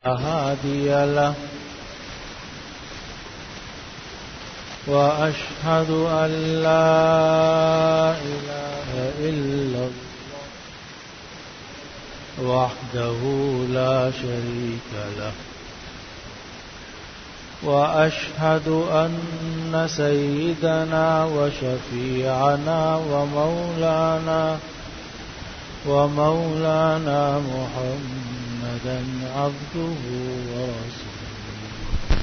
هادي له وأشهد أن لا إله إلا الله وحده لا شريك له وأشهد أن سيدنا وشفيعنا ومولانا محمدا عبده ورسوله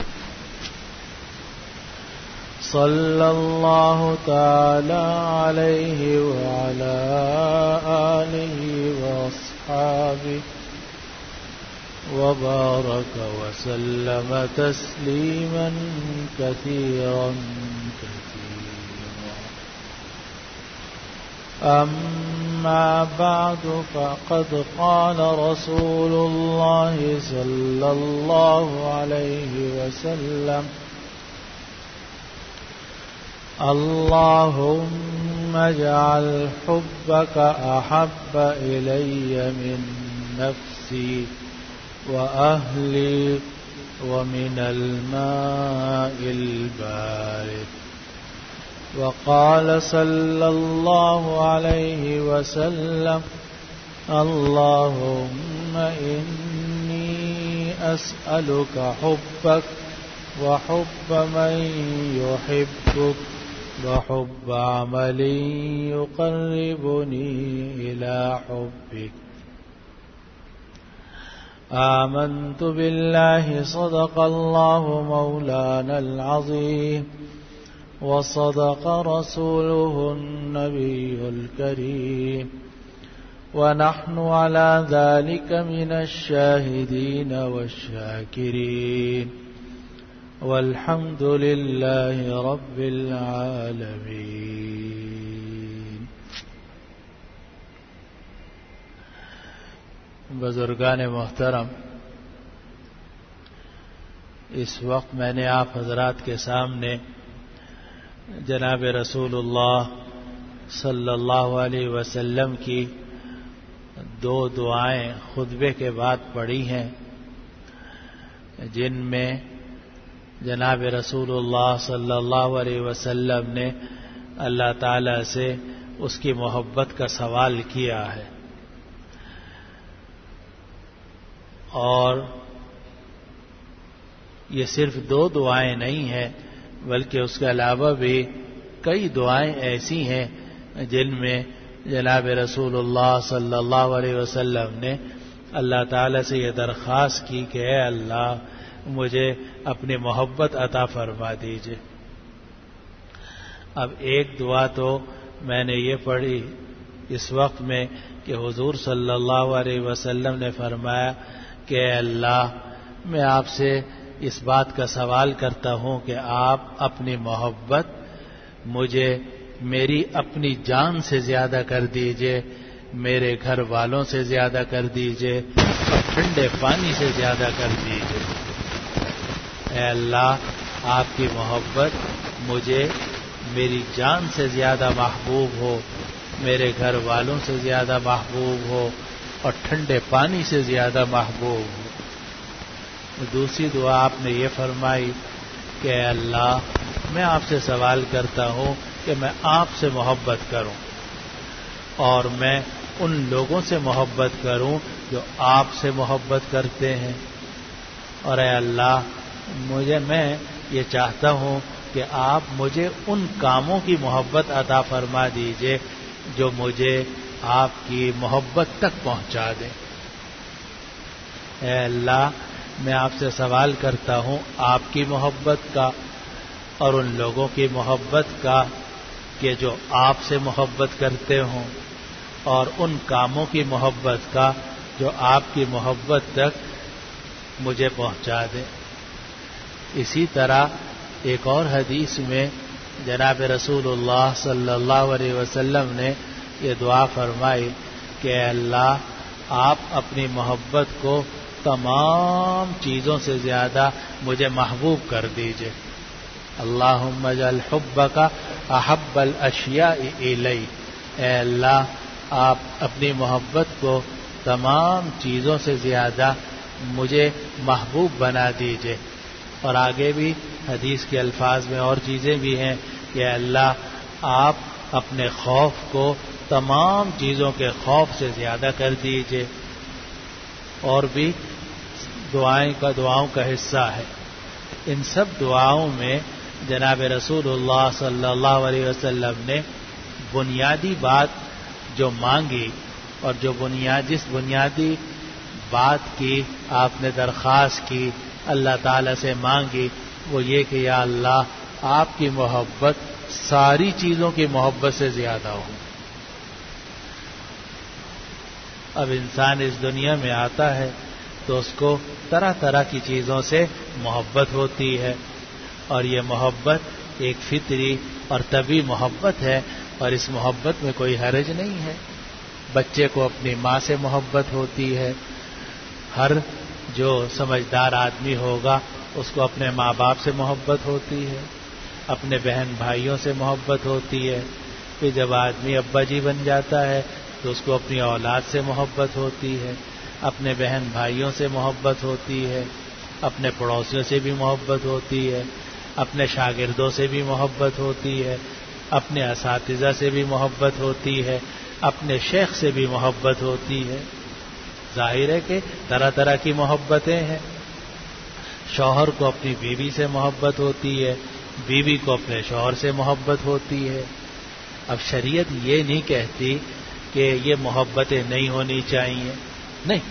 صلى الله تعالى عليه وعلى آله وأصحابه وبارك وسلم تسليما كثيرا كثيرا. أما بعد فقد قال رسول الله صلى الله عليه وسلم: اللهم اجعل حبك أحب إلي من نفسي وأهلي ومن الماء البارد. وقال صلى الله عليه وسلم: اللهم إني أسألك حبك وحب من يحبك وحب عمل يقربني إلى حبك. آمنت بالله صدق الله مولانا العظيم وصدق رسوله النبي الكريم ونحن على ذلك من الشاهدين والشاكرين والحمد لله رب العالمين. بزرگان محترم، اس وقت میں نے آپ حضرات کے سامنے جناب رسول اللہ صلی اللہ علیہ وسلم کی دو دعائیں خطبے کے بعد پڑھی ہیں، جن میں جناب رسول اللہ صلی اللہ علیہ وسلم نے اللہ تعالی سے اس کی محبت کا سوال کیا ہے، اور یہ صرف دو دعائیں نہیں ہیں بلکہ اس کے علاوہ بھی کئی دعائیں ایسی ہیں جن میں جناب رسول اللہ صلی اللہ علیہ وسلم نے اللہ تعالی سے یہ درخواست کی کہ اے اللہ مجھے اپنی محبت عطا فرما دیجیے. اب ایک دعا تو میں نے یہ پڑھی اس وقت میں کہ حضور صلی اللہ علیہ وسلم نے فرمایا کہ اے اللہ میں آپ سے اس بات کا سوال کرتا ہوں کہ آپ اپنی محبت مجھے میری اپنی جان سے زیادہ کر دیجئے، میرے گھر والوں سے زیادہ کر دیجئے اور ٹھنڈے پانی سے زیادہ کر دیجئے. اے اللہ آپ کی محبت مجھے میری جان سے زیادہ محبوب ہو، میرے گھر والوں سے زیادہ محبوب ہو اور ٹھنڈے پانی سے زیادہ محبوب ہو. دوسری دعا آپ نے یہ فرمائی کہ اے اللہ میں آپ سے سوال کرتا ہوں کہ میں آپ سے محبت کروں اور میں ان لوگوں سے محبت کروں جو آپ سے محبت کرتے ہیں. اور اے اللہ میں یہ چاہتا ہوں کہ آپ مجھے ان کاموں کی محبت عطا فرما دیجئے جو مجھے آپ کی محبت تک پہنچا دیں. اے اللہ میں آپ سے سوال کرتا ہوں آپ کی محبت کا اور ان لوگوں کی محبت کا کہ جو آپ سے محبت کرتے ہوں، اور ان کاموں کی محبت کا جو آپ کی محبت تک مجھے پہنچا دیں. اسی طرح ایک اور حدیث میں جناب رسول اللہ صلی اللہ علیہ وسلم نے یہ دعا فرمائی کہ اے اللہ آپ اپنی محبت کو تمام چیزوں سے زیادہ مجھے محبوب کر دیجئے. اللہم اجعل حبک احب الاشیاء الی. اے اللہ آپ اپنی محبت کو تمام چیزوں سے زیادہ مجھے محبوب بنا دیجئے. اور آگے بھی حدیث کے الفاظ میں اور چیزیں بھی ہیں کہ اللہ آپ اپنے خوف کو تمام چیزوں کے خوف سے زیادہ کر دیجئے. اور بھی دعاؤں کا حصہ ہے. ان سب دعاؤں میں جناب رسول اللہ صلی اللہ علیہ وسلم نے بنیادی بات جو مانگی اور جس بنیادی بات کی آپ نے درخواست کی اللہ تعالی سے مانگی وہ یہ کہ یا اللہ آپ کی محبت ساری چیزوں کی محبت سے زیادہ ہو. اب انسان اس دنیا میں آتا ہے تو اس کو طرح طرح کی چیزوں سے محبت ہوتی ہے اور یہ محبت ایک فطری اور طبعی محبت ہے اور اس محبت میں کوئی حرج نہیں ہے. بچے کو اپنی ماں سے محبت ہوتی ہے. ہر جو سمجھدار آدمی ہوگا اس کو اپنے ماں باپ سے محبت ہوتی ہے, اپنے بہن بھائیوں سے محبت ہوتی ہے. پھر جب آدمی ابا جی بن جاتا ہے تو اس کو اپنی اولاد سے محبت ہوتی ہے, اپنے بہن بھائیوں سے محبت ہوتی ہے, اپنے پڑوسیوں سے بھی محبت ہوتی ہے, اپنے شاگردوں سے بھی محبت ہوتی ہے, اپنے اساتذہ سے بھی محبت ہوتی ہے, اپنے شیخ سے بھی محبت ہوتی ہے. ظاہر ہے کہ طرح طرح کی محبتیں ہیں. شوہر کو اپنی بیوی سے محبت ہوتی ہے, بیوی کو اپنے شوہر سے محبت ہوتی ہے. اب شریعت یہ نہیں کہتی کہ یہ محبتیں نہیں ہونی چاہیے, نہیں,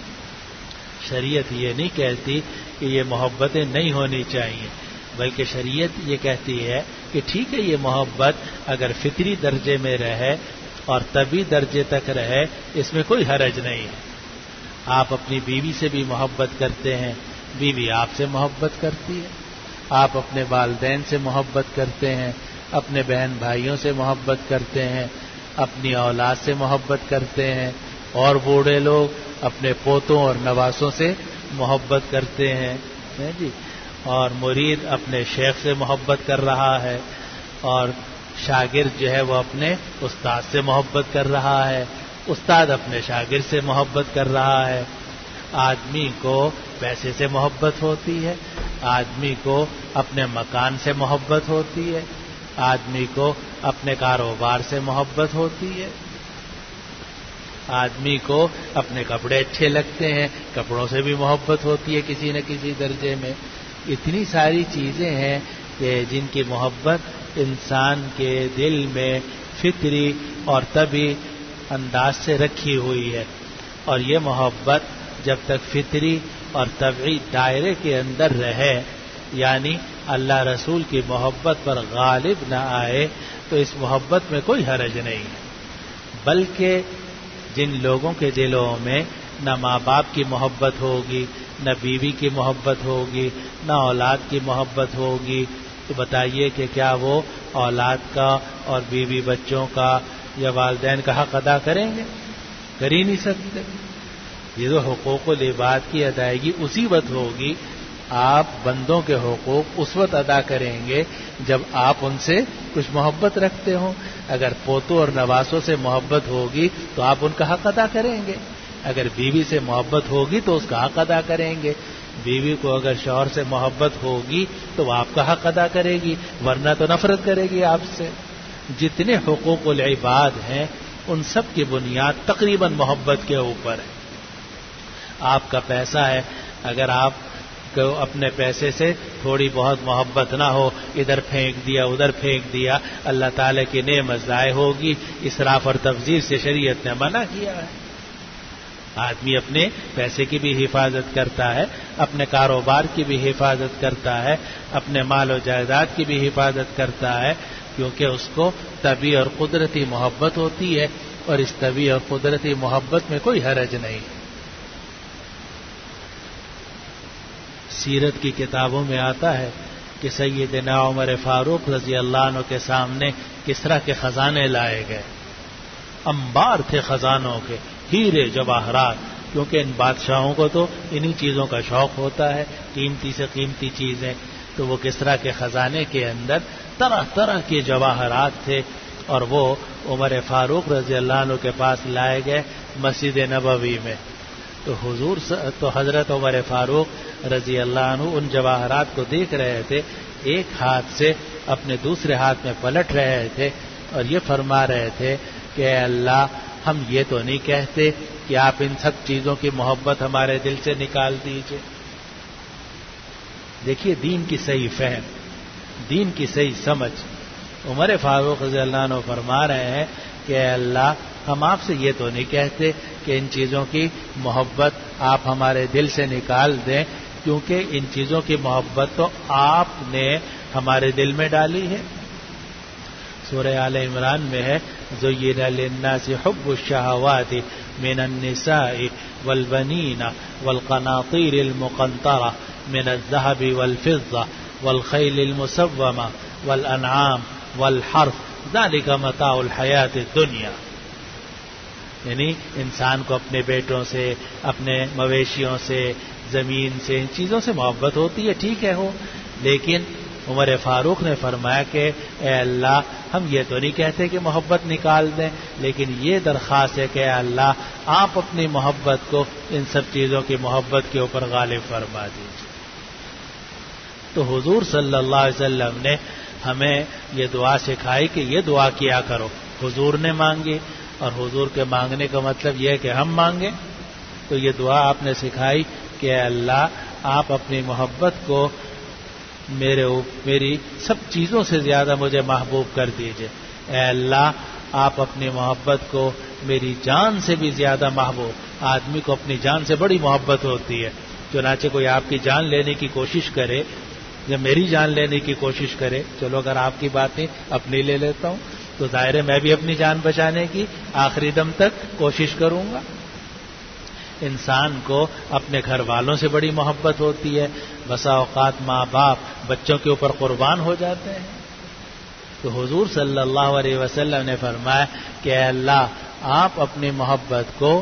شریعت یہ نہیں کہتی کہ یہ محبتیں نہیں ہونی چاہیے, بلکہ شریعت یہ کہتی ہے کہ ٹھیک ہے یہ محبت اگر فطری درجے میں رہے اور طبعی درجے تک رہے اس میں کوئی حرج نہیں ہے. آپ اپنی بیوی سے بھی محبت کرتے ہیں, بیوی آپ سے محبت کرتی ہے. آپ اپنے والدین سے محبت کرتے ہیں, اپنے بہن بھائیوں سے محبت کرتے ہیں, اپنی اولاد سے محبت کرتے ہیں, اور بوڑھے لوگ اپنے پوتوں اور نواسوں سے محبت کرتے ہیں جی. اور مرید اپنے شیخ سے محبت کر رہا ہے, اور شاگرد جو ہے وہ اپنے استاد سے محبت کر رہا ہے, استاد اپنے شاگرد سے محبت کر رہا ہے. آدمی کو پیسے سے محبت ہوتی ہے, آدمی کو اپنے مکان سے محبت ہوتی ہے, آدمی کو اپنے کاروبار سے محبت ہوتی ہے, آدمی کو اپنے کپڑے اچھے لگتے ہیں, کپڑوں سے بھی محبت ہوتی ہے کسی نہ کسی درجے میں. اتنی ساری چیزیں ہیں کہ جن کی محبت انسان کے دل میں فطری اور طبعی انداز سے رکھی ہوئی ہے, اور یہ محبت جب تک فطری اور طبعی دائرے کے اندر رہے, یعنی اللہ رسول کی محبت پر غالب نہ آئے, تو اس محبت میں کوئی حرج نہیں ہے. بلکہ جن لوگوں کے دلوں میں نہ ماں باپ کی محبت ہوگی, نہ بیوی کی محبت ہوگی, نہ اولاد کی محبت ہوگی, تو بتائیے کہ کیا وہ اولاد کا اور بیوی بچوں کا یا والدین کا حق ادا کریں گے؟ کر ہی نہیں سکتے. یہ تو حقوق العباد کی ادائیگی اسی وقت ہوگی, آپ بندوں کے حقوق اس وقت ادا کریں گے جب آپ ان سے کچھ محبت رکھتے ہوں. اگر پوتوں اور نواسوں سے محبت ہوگی تو آپ ان کا حق ادا کریں گے, اگر بیوی سے محبت ہوگی تو اس کا حق ادا کریں گے, بیوی کو اگر شوہر سے محبت ہوگی تو وہ آپ کا حق ادا کرے گی, ورنہ تو نفرت کرے گی آپ سے. جتنے حقوق العباد ہیں ان سب کی بنیاد تقریباً محبت کے اوپر ہے. آپ کا پیسہ ہے, اگر آپ کو اپنے پیسے سے تھوڑی بہت محبت نہ ہو, ادھر پھینک دیا ادھر پھینک دیا, اللہ تعالی کی نعمت ضائع ہوگی. اسراف اور تبذیر سے شریعت نے منع کیا ہے. آدمی اپنے پیسے کی بھی حفاظت کرتا ہے, اپنے کاروبار کی بھی حفاظت کرتا ہے, اپنے مال و جائیداد کی بھی حفاظت کرتا ہے, کیونکہ اس کو طبعی اور قدرتی محبت ہوتی ہے, اور اس طبعی اور قدرتی محبت میں کوئی حرج نہیں. سیرت کی کتابوں میں آتا ہے کہ سیدنا عمر فاروق رضی اللہ عنہ کے سامنے کسریٰ کے خزانے لائے گئے. انبار تھے خزانوں کے, ہیرے جواہرات, کیونکہ ان بادشاہوں کو تو انہی چیزوں کا شوق ہوتا ہے, قیمتی سے قیمتی چیزیں. تو وہ کسریٰ کے خزانے کے اندر طرح طرح کے جواہرات تھے, اور وہ عمر فاروق رضی اللہ عنہ کے پاس لائے گئے مسجد نبوی میں. تو حضرت عمر فاروق رضی اللہ عنہ ان جواہرات کو دیکھ رہے تھے، ایک ہاتھ سے اپنے دوسرے ہاتھ میں پلٹ رہے تھے اور یہ فرما رہے تھے کہ اے اللہ، ہم یہ تو نہیں کہتے کہ آپ ان سب چیزوں کی محبت ہمارے دل سے نکال دیجئے۔ دیکھیے دین کی صحیح فہم، دین کی صحیح سمجھ۔ عمر فاروق رضی اللہ عنہ فرما رہے ہیں کہ اے اللہ، ہم آپ سے یہ تو نہیں کہتے کہ ان چیزوں کی محبت آپ ہمارے دل سے نکال دیں، کیونکہ ان چیزوں کی محبت تو آپ نے ہمارے دل میں ڈالی ہے۔ سورہ آل عمران میں ہے زُيِّنَ لِلنَّاسِ حُبُّ الشَّهَوَاتِ مِنَ النِّسَاءِ وَالْبَنِينَ وَالْقَنَاطِيرِ الْمُقَنطَرَةِ مِنَ الذَّهَبِ وَالْفِضَّةِ وَالْخَيْلِ الْمُسَوَّمَةِ وَالْأَنْعَامِ وَالْحَرْثِ ذَلِكَ مَتَاعُ الْحَيَاةِ الدُّنْيَا۔ یعنی انسان کو اپنے بیٹوں سے، اپنے مویشیوں سے، زمین سے، ان چیزوں سے محبت ہوتی ہے، ٹھیک ہے ہو، لیکن عمر فاروق نے فرمایا کہ اے اللہ، ہم یہ تو نہیں کہتے کہ محبت نکال دیں، لیکن یہ درخواست ہے کہ اے اللہ، آپ اپنی محبت کو ان سب چیزوں کی محبت کے اوپر غالب فرما دیجیے۔ تو حضور صلی اللہ علیہ وسلم نے ہمیں یہ دعا سکھائی کہ یہ دعا کیا کرو، حضور نے مانگی، اور حضور کے مانگنے کا مطلب یہ ہے کہ ہم مانگیں، تو یہ دعا آپ نے سکھائی کہ اے اللہ، آپ اپنی محبت کو میری سب چیزوں سے زیادہ مجھے محبوب کر دیجئے۔ اے اللہ، آپ اپنی محبت کو میری جان سے بھی زیادہ محبوب، آدمی کو اپنی جان سے بڑی محبت ہوتی ہے، چنانچہ کوئی آپ کی جان لینے کی کوشش کرے یا میری جان لینے کی کوشش کرے، چلو اگر آپ کی بات نہیں اپنی لے لیتا ہوں، تو ظاہر ہے میں بھی اپنی جان بچانے کی آخری دم تک کوشش کروں گا۔ انسان کو اپنے گھر والوں سے بڑی محبت ہوتی ہے، بسا اوقات ماں باپ بچوں کے اوپر قربان ہو جاتے ہیں۔ تو حضور صلی اللہ علیہ وسلم نے فرمایا کہ اے اللہ، آپ اپنی محبت کو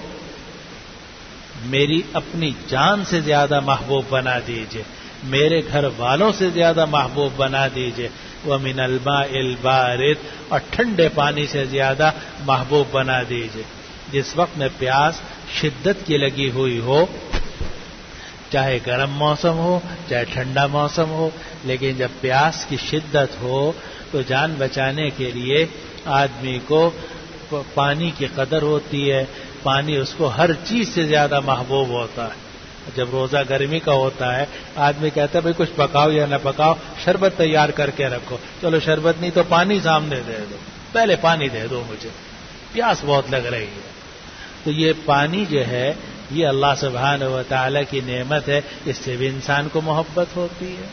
میری اپنی جان سے زیادہ محبوب بنا دیجئے، میرے گھر والوں سے زیادہ محبوب بنا دیجئے، وَمِنَ الْمَاءِ الْبَارِدِ، اور ٹھنڈے پانی سے زیادہ محبوب بنا دیجئے۔ جس وقت میں پیاس شدت کی لگی ہوئی ہو، چاہے گرم موسم ہو چاہے ٹھنڈا موسم ہو، لیکن جب پیاس کی شدت ہو تو جان بچانے کے لیے آدمی کو پانی کی قدر ہوتی ہے، پانی اس کو ہر چیز سے زیادہ محبوب ہوتا ہے۔ جب روزہ گرمی کا ہوتا ہے، آدمی کہتا ہے بھئی کچھ پکاؤ یا نہ پکاؤ، شربت تیار کر کے رکھو، چلو شربت نہیں تو پانی سامنے دے دو، پہلے پانی دے دو مجھے، پیاس بہت لگ رہی ہے۔ تو یہ پانی جو ہے یہ اللہ سبحانہ و تعالی کی نعمت ہے، اس سے بھی انسان کو محبت ہوتی ہے۔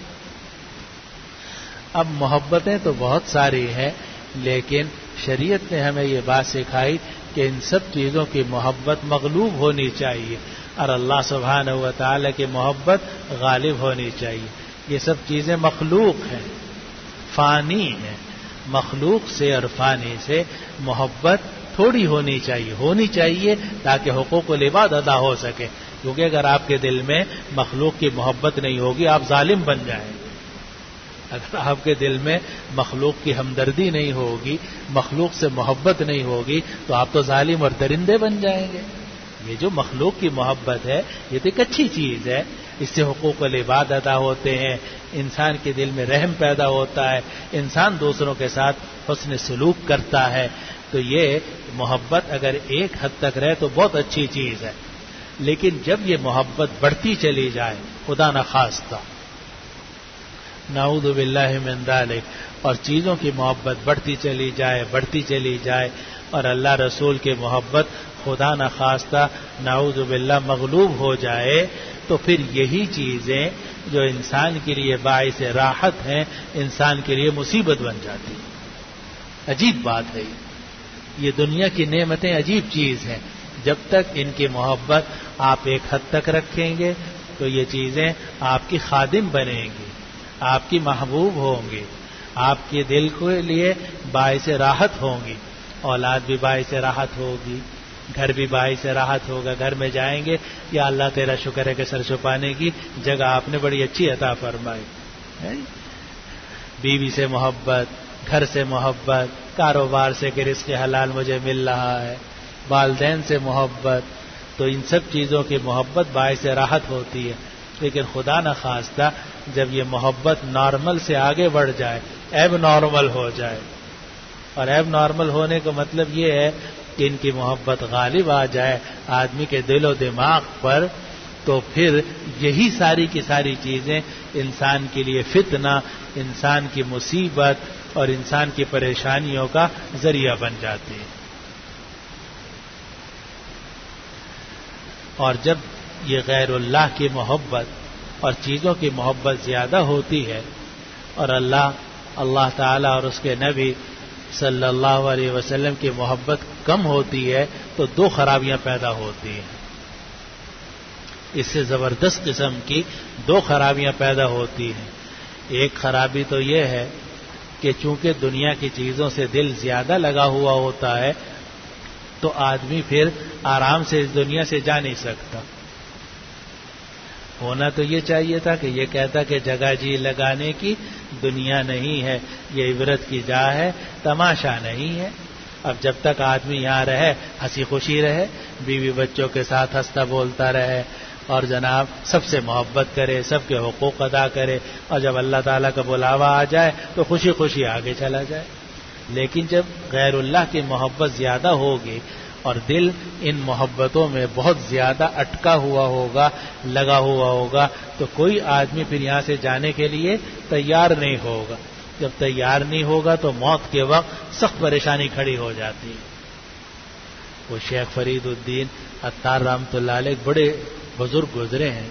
اب محبتیں تو بہت ساری ہیں، لیکن شریعت نے ہمیں یہ بات سکھائی کہ ان سب چیزوں کی محبت مغلوب ہونی چاہیے اور اللہ سبحانہ و تعالی کی محبت غالب ہونی چاہیے۔ یہ سب چیزیں مخلوق ہیں، فانی ہیں، مخلوق سے اور فانی سے محبت تھوڑی ہونی چاہیے تاکہ حقوق العباد ادا ہو سکے، کیونکہ اگر آپ کے دل میں مخلوق کی محبت نہیں ہوگی آپ ظالم بن جائیں گے۔ اگر آپ کے دل میں مخلوق کی ہمدردی نہیں ہوگی، مخلوق سے محبت نہیں ہوگی، تو آپ تو ظالم اور درندے بن جائیں گے۔ یہ جو مخلوق کی محبت ہے یہ تو ایک اچھی چیز ہے، اس سے حقوق العباد ادا ہوتے ہیں، انسان کے دل میں رحم پیدا ہوتا ہے، انسان دوسروں کے ساتھ حسن سلوک کرتا ہے۔ تو یہ محبت اگر ایک حد تک رہے تو بہت اچھی چیز ہے، لیکن جب یہ محبت بڑھتی چلی جائے، خدا نخواستہ، نعوذ باللہ من ذالک، اور چیزوں کی محبت بڑھتی چلی جائے اور اللہ رسول کی محبت خدا نخواستہ نعوذ باللہ مغلوب ہو جائے، تو پھر یہی چیزیں جو انسان کے لیے باعث راحت ہیں انسان کے لیے مصیبت بن جاتی ہیں۔ عجیب بات ہے یہ دنیا کی نعمتیں عجیب چیز ہیں، جب تک ان کی محبت آپ ایک حد تک رکھیں گے تو یہ چیزیں آپ کی خادم بنیں گی، آپ کی محبوب ہوں گی، آپ کے دل کے لیے باعث راحت ہوں گی، اولاد بھی باعث راحت ہوگی، گھر بھی باعث راحت ہوگا، گھر میں جائیں گے یا اللہ تیرا شکر ہے کہ سر چھپانے کی جگہ آپ نے بڑی اچھی عطا فرمائی۔ بیوی سے محبت، گھر سے محبت، کاروبار سے کہ رزق حلال مجھے مل رہا ہے، والدین سے محبت، تو ان سب چیزوں کی محبت باعث راحت ہوتی ہے. لیکن خدا نہ خواستہ جب یہ محبت نارمل سے آگے بڑھ جائے، ایب نارمل ہو جائے، اور ایب نارمل ہونے کا مطلب یہ ہے کہ ان کی محبت غالب آ جائے آدمی کے دل و دماغ پر، تو پھر یہی ساری کی ساری چیزیں انسان کے لیے فتنہ، انسان کی مصیبت اور انسان کی پریشانیوں کا ذریعہ بن جاتی ہے. اور جب یہ غیر اللہ کی محبت اور چیزوں کی محبت زیادہ ہوتی ہے اور اللہ تعالیٰ اور اس کے نبی صلی اللہ علیہ وسلم کی محبت کم ہوتی ہے تو دو خرابیاں پیدا ہوتی ہیں. اس سے زبردست قسم کی دو خرابیاں پیدا ہوتی ہیں. ایک خرابی تو یہ ہے کہ چونکہ دنیا کی چیزوں سے دل زیادہ لگا ہوا ہوتا ہے تو آدمی پھر آرام سے اس دنیا سے جا نہیں سکتا. ہونا تو یہ چاہیے تھا کہ یہ کہتا کہ جگہ جی لگانے کی دنیا نہیں ہے، یہ عبرت کی جا ہے، تماشا نہیں ہے. اب جب تک آدمی یہاں رہے، ہنسی خوشی رہے، بیوی بچوں کے ساتھ ہنستا بولتا رہے، اور جناب سب سے محبت کرے، سب کے حقوق ادا کرے، اور جب اللہ تعالیٰ کا بلاوا آ جائے تو خوشی خوشی آگے چلا جائے. لیکن جب غیر اللہ کی محبت زیادہ ہوگی اور دل ان محبتوں میں بہت زیادہ اٹکا ہوا ہوگا، لگا ہوا ہوگا، تو کوئی آدمی پھر یہاں سے جانے کے لیے تیار نہیں ہوگا. جب تیار نہیں ہوگا تو موت کے وقت سخت پریشانی کھڑی ہو جاتی ہے. وہ شیخ فرید الدین عطار رحمۃ اللہ علیہ بڑے بزرگ گزرے ہیں،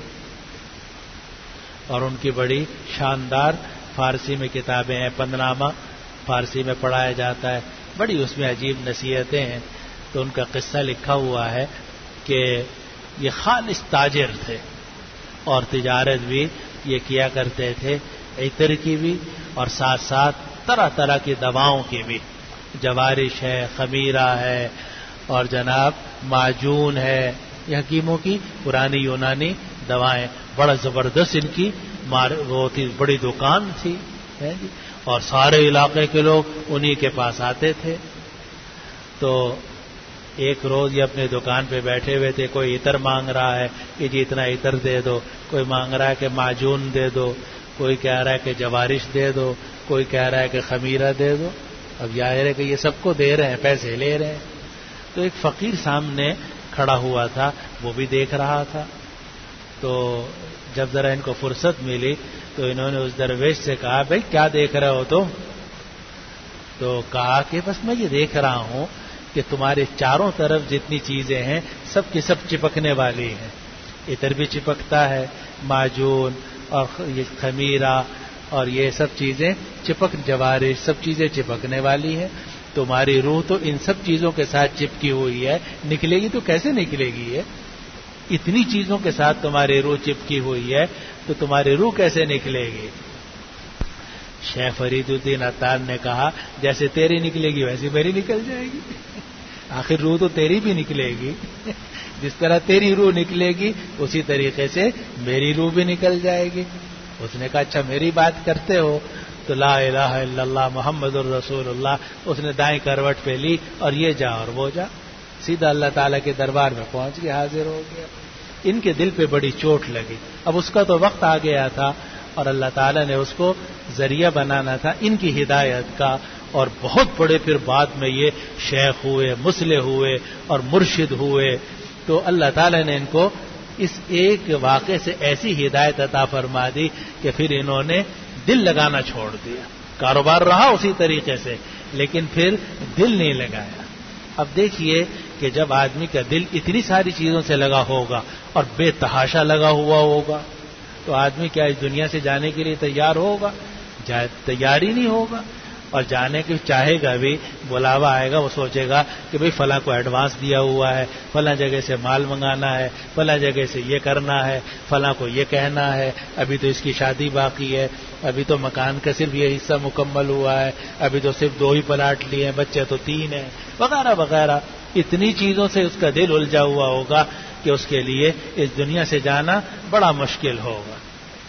اور ان کی بڑی شاندار فارسی میں کتابیں ہیں. پندنامہ فارسی میں پڑھایا جاتا ہے، بڑی اس میں عجیب نصیحتیں ہیں. تو ان کا قصہ لکھا ہوا ہے کہ یہ خالص تاجر تھے اور تجارت بھی یہ کیا کرتے تھے، عطر کی بھی اور ساتھ ساتھ طرح طرح کی دواؤں کی بھی. جوارش ہے، خمیرہ ہے، اور جناب معجون ہے، یہ حکیموں کی پرانی یونانی دوائیں. بڑا زبردست ان کی وہ تھی، بڑی دکان تھی، اور سارے علاقے کے لوگ انہی کے پاس آتے تھے. تو ایک روز یہ اپنے دکان پہ بیٹھے ہوئے تھے، کوئی عطر مانگ رہا ہے کہ جی اتنا عطر دے دو، کوئی مانگ رہا ہے کہ معجون دے دو، کوئی کہہ رہا ہے کہ جوارش دے دو، کوئی کہہ رہا ہے کہ خمیرہ دے دو. اب ظاہر ہے کہ یہ سب کو دے رہے ہیں، پیسے لے رہے ہیں. تو ایک فقیر سامنے کھڑا ہوا تھا، وہ بھی دیکھ رہا تھا. تو جب ذرا ان کو فرصت ملی تو انہوں نے اس درویش سے کہا، بھائی کیا دیکھ رہے ہو تم؟ تو کہا کہ بس میں یہ دیکھ رہا ہوں کہ تمہارے چاروں طرف جتنی چیزیں ہیں سب کی سب چپکنے والی ہیں. عطر بھی چپکتا ہے، معجون اور یہ خمیرہ اور یہ سب چیزیں جوارش سب چیزیں چپکنے والی ہیں. تمہاری روح تو ان سب چیزوں کے ساتھ چپکی ہوئی ہے، نکلے گی تو کیسے نکلے گی؟ ہے اتنی چیزوں کے ساتھ تمہاری روح چپکی ہوئی ہے تو تمہاری روح کیسے نکلے گی؟ شیخ فرید الدین عطار نے کہا، جیسے تیری نکلے گی ویسی میری نکل جائے گی. آخر روح تو تیری بھی نکلے گی، جس طرح تیری روح نکلے گی اسی طریقے سے میری روح بھی نکل جائے گی. اس نے کہا اچھا میری بات کرتے ہو تو لا الہ الا اللہ محمد الرسول اللہ. اس نے دائیں کروٹ پہ لی اور یہ جا اور وہ جا، سیدھا اللہ تعالیٰ کے دربار میں پہنچ گیا، حاضر ہو گیا. ان کے دل پہ بڑی چوٹ لگی. اب اس کا تو وقت آ گیا تھا اور اللہ تعالیٰ نے اس کو ذریعہ بنانا تھا ان کی ہدایت کا، اور بہت بڑے پھر بعد میں یہ شیخ ہوئے، مصلح ہوئے اور مرشد ہوئے. تو اللہ تعالیٰ نے ان کو اس ایک واقعے سے ایسی ہدایت عطا فرما دی کہ پھر انہوں نے دل لگانا چھوڑ دیا. کاروبار رہا اسی طریقے سے لیکن پھر دل نہیں لگایا. اب دیکھیے کہ جب آدمی کا دل اتنی ساری چیزوں سے لگا ہوگا اور بے تحاشا لگا ہوا ہوگا تو آدمی کیا اس دنیا سے جانے کے لیے تیار ہوگا؟ تیار ہی نہیں ہوگا. اور جانے کے چاہے گا بھی، بلاوا آئے گا وہ سوچے گا کہ بھئی فلاں کو ایڈوانس دیا ہوا ہے، فلاں جگہ سے مال منگانا ہے، فلاں جگہ سے یہ کرنا ہے، فلاں کو یہ کہنا ہے، ابھی تو اس کی شادی باقی ہے، ابھی تو مکان کا صرف یہ حصہ مکمل ہوا ہے، ابھی تو صرف 2 ہی پلاٹ لیے ہیں، بچے تو 3 ہیں، وغیرہ وغیرہ. اتنی چیزوں سے اس کا دل الجھا ہوا ہوگا کہ اس کے لیے اس دنیا سے جانا بڑا مشکل ہوگا.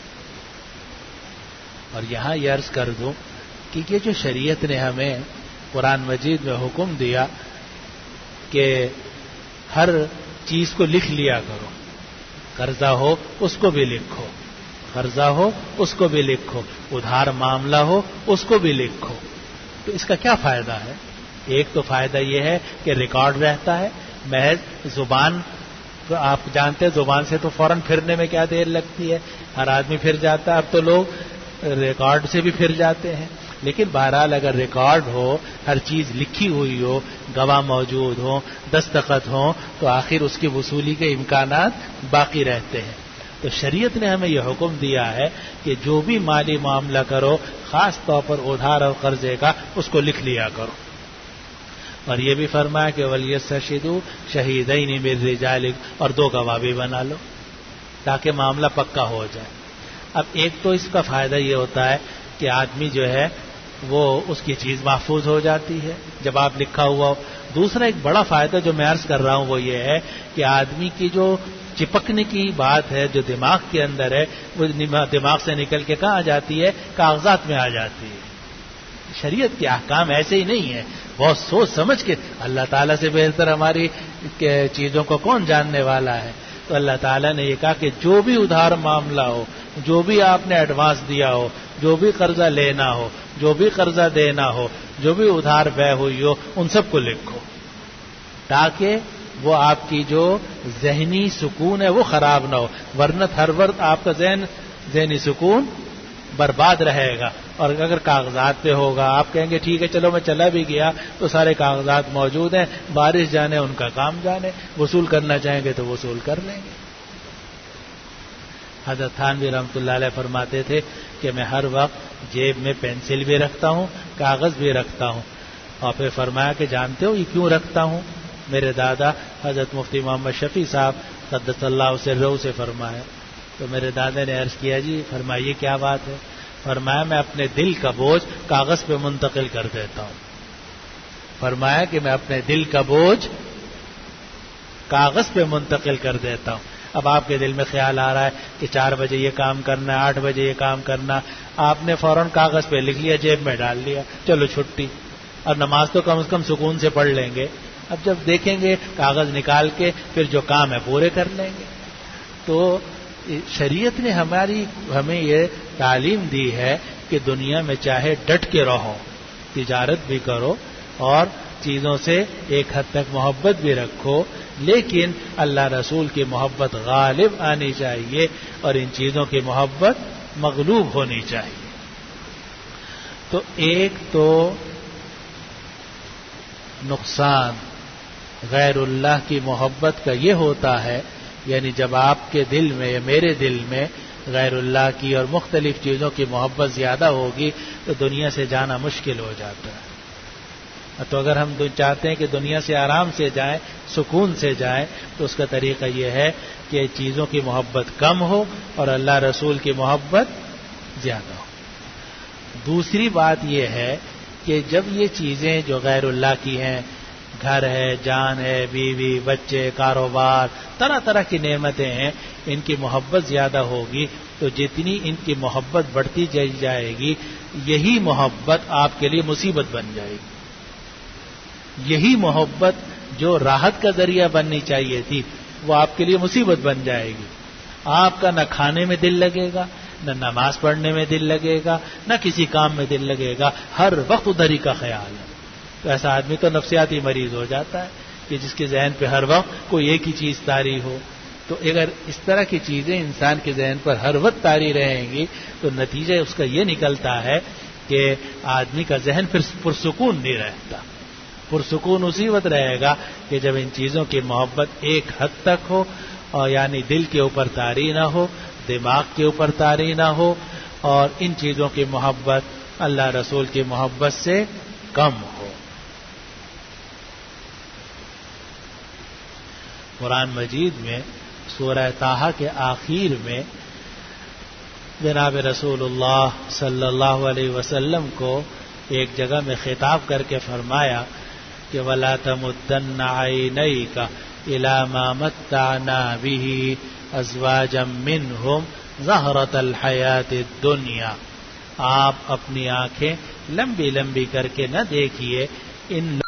اور یہاں یہ عرض کر دوں کہ یہ جو شریعت نے ہمیں قرآن مجید میں حکم دیا کہ ہر چیز کو لکھ لیا کرو. قرضہ ہو اس کو بھی لکھو, قرضہ ہو اس کو بھی لکھو, ادھار معاملہ ہو اس کو بھی لکھو. تو اس کا کیا فائدہ ہے؟ ایک تو فائدہ یہ ہے کہ ریکارڈ رہتا ہے. محض زبان, آپ جانتے ہیں زبان سے تو فوراً پھرنے میں کیا دیر لگتی ہے, ہر آدمی پھر جاتا ہے. اب تو لوگ ریکارڈ سے بھی پھر جاتے ہیں. لیکن بہرحال اگر ریکارڈ ہو, ہر چیز لکھی ہوئی ہو, گواہ موجود ہوں, دستخط ہوں, تو آخر اس کی وصولی کے امکانات باقی رہتے ہیں. تو شریعت نے ہمیں یہ حکم دیا ہے کہ جو بھی مالی معاملہ کرو, خاص طور پر ادھار اور قرضے کا, اس کو لکھ لیا کرو. اور یہ بھی فرمایا کہ وَلْيَسْتَشْهِدُوا شَهِيدَيْنِ مِن رِجَالِكُمْ, اور 2 گواہ بھی بنا لو تاکہ معاملہ پکا ہو جائے. اب ایک تو اس کا فائدہ یہ ہوتا ہے کہ آدمی جو ہے وہ اس کی چیز محفوظ ہو جاتی ہے جب آپ لکھا ہوا ہو. دوسرا ایک بڑا فائدہ جو میں عرض کر رہا ہوں وہ یہ ہے کہ آدمی کی جو چپکنے کی بات ہے, جو دماغ کے اندر ہے, وہ دماغ سے نکل کے کہاں جاتی ہے؟ کاغذات میں آ جاتی ہے. شریعت کے احکام ایسے ہی نہیں ہے, بہت سوچ سمجھ کے. اللہ تعالیٰ سے بہتر ہماری چیزوں کو کون جاننے والا ہے؟ تو اللہ تعالیٰ نے یہ کہا کہ جو بھی ادھار معاملہ ہو, جو بھی آپ نے ایڈوانس دیا ہو, جو بھی قرضہ لینا ہو, جو بھی قرضہ دینا ہو, جو بھی ادھار بے ہوئی ہو, ان سب کو لکھو تاکہ وہ آپ کی جو ذہنی سکون ہے وہ خراب نہ ہو. ورنہ ہر وقت آپ کا ذہنی سکون برباد رہے گا. اور اگر کاغذات پہ ہوگا, آپ کہیں گے ٹھیک ہے چلو میں چلا بھی گیا تو سارے کاغذات موجود ہیں, بارش جانے ان کا کام جانے, وصول کرنا چاہیں گے تو وصول کر لیں گے. حضرت تھانوی رحمۃ اللہ علیہ فرماتے تھے کہ میں ہر وقت جیب میں پینسل بھی رکھتا ہوں, کاغذ بھی رکھتا ہوں. اور پھر فرمایا کہ جانتے ہو یہ کیوں رکھتا ہوں؟ میرے دادا حضرت مفتی محمد شفیع صاحب قدس اللہ سرہ سے فرمایا. تو میرے دادا نے عرض کیا جی فرمائیے کیا بات ہے؟ فرمایا میں اپنے دل کا بوجھ کاغذ پہ منتقل کر دیتا ہوں. فرمایا کہ میں اپنے دل کا بوجھ کاغذ پہ منتقل کر دیتا ہوں. اب آپ کے دل میں خیال آ رہا ہے کہ 4 بجے یہ کام کرنا ہے, 8 بجے یہ کام کرنا, آپ نے فوراً کاغذ پہ لکھ لیا, جیب میں ڈال لیا, چلو چھٹی. اور نماز تو کم از کم سکون سے پڑھ لیں گے. اب جب دیکھیں گے کاغذ نکال کے پھر جو کام ہے پورے کر لیں گے. تو شریعت نے ہمیں یہ تعلیم دی ہے کہ دنیا میں چاہے ڈٹ کے رہو, تجارت بھی کرو اور چیزوں سے ایک حد تک محبت بھی رکھو, لیکن اللہ رسول کی محبت غالب آنی چاہیے اور ان چیزوں کی محبت مغلوب ہونی چاہیے. تو ایک تو نقصان غیر اللہ کی محبت کا یہ ہوتا ہے, یعنی جب آپ کے دل میں یا میرے دل میں غیر اللہ کی اور مختلف چیزوں کی محبت زیادہ ہوگی تو دنیا سے جانا مشکل ہو جاتا ہے. تو اگر ہم چاہتے ہیں کہ دنیا سے آرام سے جائیں, سکون سے جائیں, تو اس کا طریقہ یہ ہے کہ چیزوں کی محبت کم ہو اور اللہ رسول کی محبت زیادہ ہو. دوسری بات یہ ہے کہ جب یہ چیزیں جو غیر اللہ کی ہیں, گھر ہے, جان ہے, بیوی, بچے, کاروبار, طرح طرح کی نعمتیں ہیں, ان کی محبت زیادہ ہوگی تو جتنی ان کی محبت بڑھتی جائے گی یہی محبت آپ کے لیے مصیبت بن جائے گی. یہی محبت جو راحت کا ذریعہ بننی چاہیے تھی وہ آپ کے لیے مصیبت بن جائے گی. آپ کا نہ کھانے میں دل لگے گا, نہ نماز پڑھنے میں دل لگے گا, نہ کسی کام میں دل لگے گا, ہر وقت ادھر ہی کا خیال ہے. تو ایسا آدمی تو نفسیاتی مریض ہو جاتا ہے کہ جس کے ذہن پہ ہر وقت کوئی ایک ہی چیز طاری ہو. تو اگر اس طرح کی چیزیں انسان کے ذہن پر ہر وقت طاری رہیں گی تو نتیجہ اس کا یہ نکلتا ہے کہ آدمی کا ذہن پھر پرسکون نہیں رہتا. پرسکون اسی وقت رہے گا کہ جب ان چیزوں کی محبت ایک حد تک ہو, اور یعنی دل کے اوپر طاری نہ ہو, دماغ کے اوپر طاری نہ ہو, اور ان چیزوں کی محبت اللہ رسول کی محبت سے کم ہو. قرآن مجید میں سورہ طٰہٰ کے آخر میں جناب رسول اللہ صلی اللہ علیہ وسلم کو ایک جگہ میں خطاب کر کے فرمایا کہ وَلَا تَمُدَّنَّ عَيْنَيْكَ إِلَىٰ مَا مَتَّعْنَا بِهِ أَزْوَاجًا مِّنْهُمْ زَهْرَةَ الْحَيَاةِ الدُّنْيَا. آپ اپنی آنکھیں لمبی لمبی کر کے نہ دیکھیے ان